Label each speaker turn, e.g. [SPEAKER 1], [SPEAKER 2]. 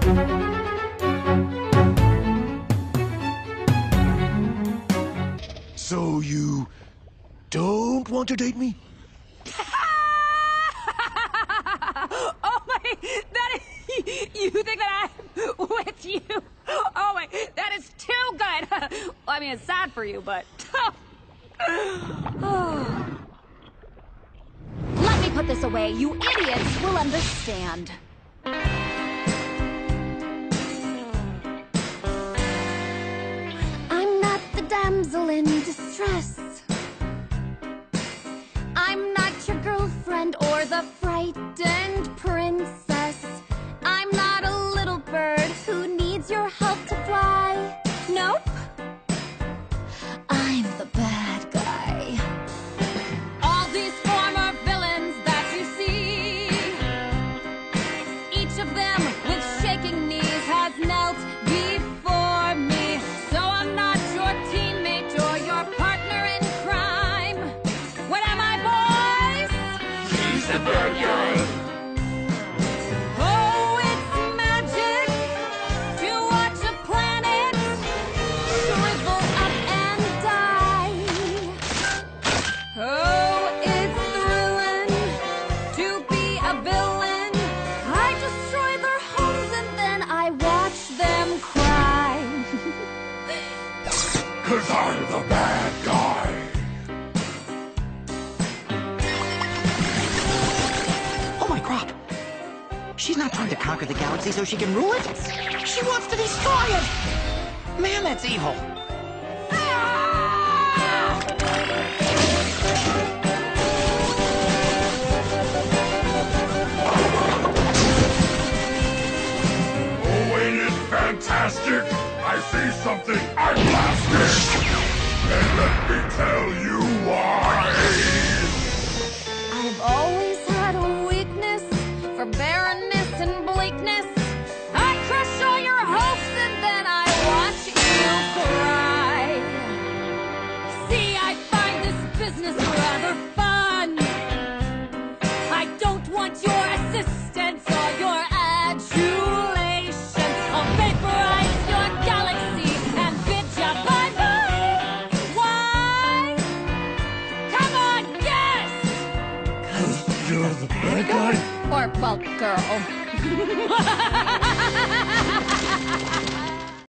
[SPEAKER 1] So you don't want to date me?
[SPEAKER 2] Oh my, that is, you think that I'm with you? Oh my, that is too good. Well, I mean, it's sad for you, but.
[SPEAKER 3] Let me put this away. You idiots will understand. I'm not the damsel in distress. I'm not your girlfriend or the frightened princess. I'm not a little bird who needs your help to fly. Nope. I'm the bad guy.
[SPEAKER 2] All these former villains that you see, each of them with shaking knees has knelt before me. So I'm not your teammate or your partner in crime. What am I, boys?
[SPEAKER 1] He's the bad guy.
[SPEAKER 2] Oh, it's magic to watch a planet shrivel up and die. Oh, it's thrilling to be a villain. I destroy their homes and then I watch them cry.
[SPEAKER 1] 'Cause I'm the bad guy.
[SPEAKER 4] Oh my crop! She's not trying to conquer the galaxy so she can rule it. She wants to destroy it! Man, that's evil.
[SPEAKER 1] Oh, ain't it fantastic? I see something, I blast it! And let me tell you why!
[SPEAKER 2] I've always had a weakness for barrenness and bleakness. I crush all your hopes and then I watch you cry. See, I find this business rather fun. I don't want your assistance or your adulation. I'll vaporize your galaxy and bid ya bye-bye. Why? Come on, guess!
[SPEAKER 1] You're the bad guy?
[SPEAKER 2] Or, well, girl.